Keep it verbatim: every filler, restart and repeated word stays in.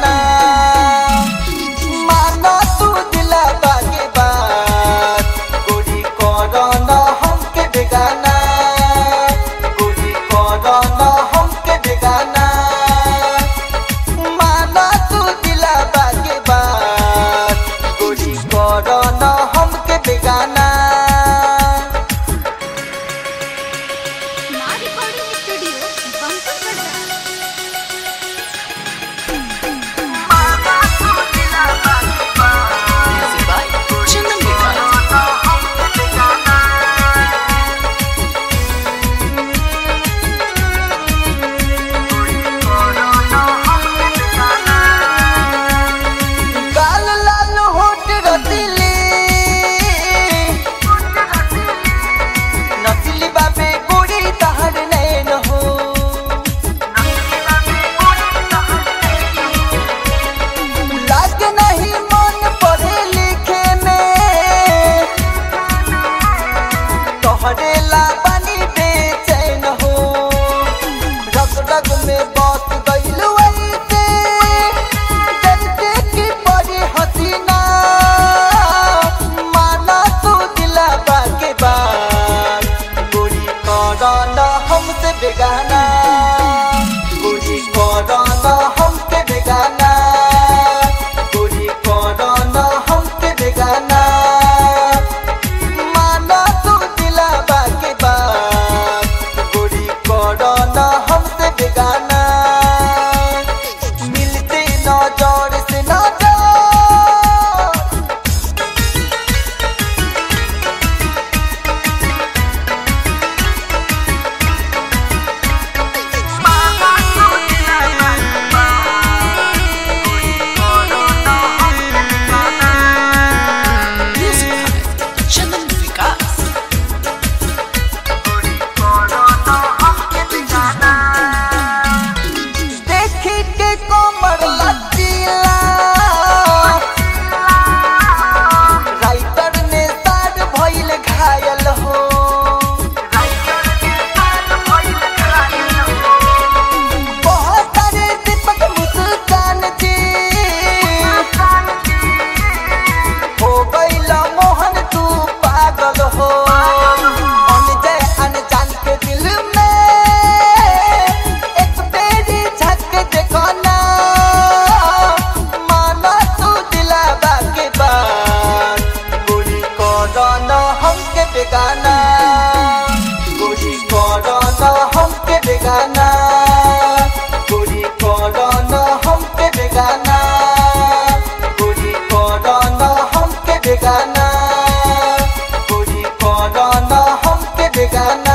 माना तू दिला बागे बात गोरी कोरोना हमके बेगाना गोरी कोरोना हमके बेगाना माना तू दिला बागे बात गोरी कोरोना हमके बेगाना हरेला बनी बेचैन हो रग रग में बात गइल वैसे जैसे कि बड़ी हसीना माना तू दिला बागे बात गोरी कोरोना हमसे बेगाना गोरी कोरोना हमके बेगाना गोरी कोरोना हमके बेगाना मिलते नजर से नजर बेगाना गोरी कोरोना हमके बेगाना गोरी कोरोना हमके बेगाना गोरी कोरोना हमके बेगाना गोरी कोरोना हमके बेगाना।